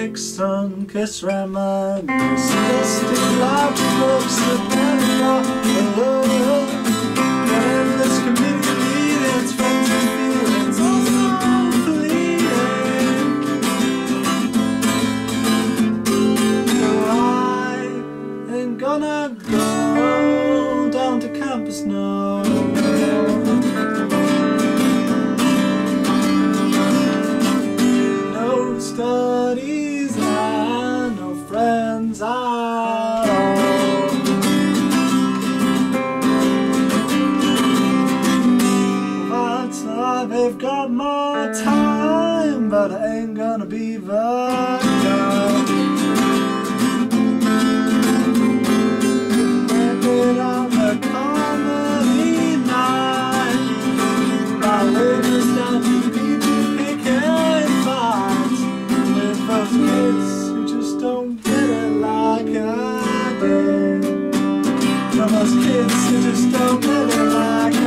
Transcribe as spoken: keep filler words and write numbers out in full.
make sun-kissed reminiscence. Dusty large books that never alone. And endless committee meetings, friends and feelings, all so fleeting. No, I ain't gonna go down to campus now. Studies and no friends at all. That's why they've got more time, but I ain't gonna be the guy. Working on the comedy night, my ladies down to people picking fights. Those kids who just don't get it like I did. From those kids who just don't get it like I did.